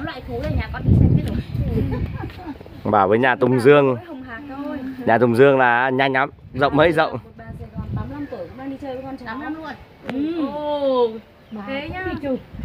loại thú này nhà con đi xem hết rồi. Bảo với nhà Tùng Dương. Hồng Hạc thôi. Nhà Tùng Dương là nhanh lắm, rộng mấy rộng. Một bà Sài Gòn 85 tuổi cũng đang đi chơi với con cháu. 85 luôn. Ồ. Thế nhá.